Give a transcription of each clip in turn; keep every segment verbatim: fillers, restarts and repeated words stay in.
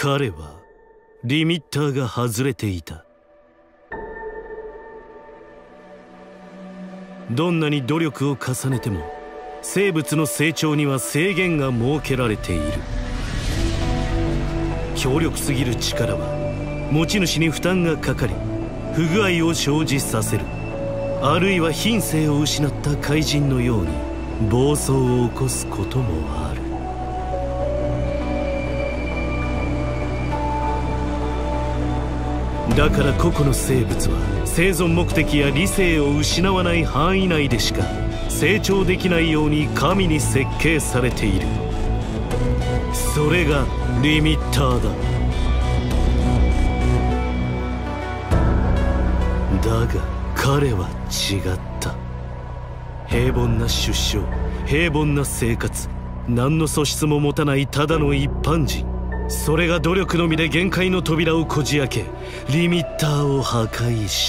彼はリミッターが外れていた。どんなに努力を重ねても生物の成長には制限が設けられている。強力すぎる力は持ち主に負担がかかり不具合を生じさせる。あるいは品性を失った怪人のように暴走を起こすこともある。だから個々の生物は生存目的や理性を失わない範囲内でしか成長できないように神に設計されている。それがリミッターだ。だが彼は違った。平凡な出生、平凡な生活、何の素質も持たないただの一般人。それが努力のみで限界の扉をこじ開けリミッターを破壊した。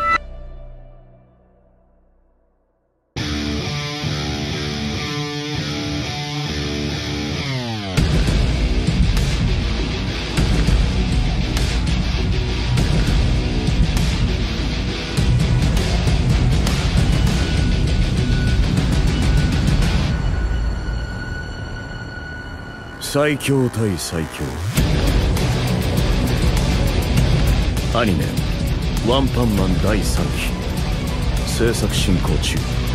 最強対最強。アニメ「ワンパンマン」だいさんき制作進行中。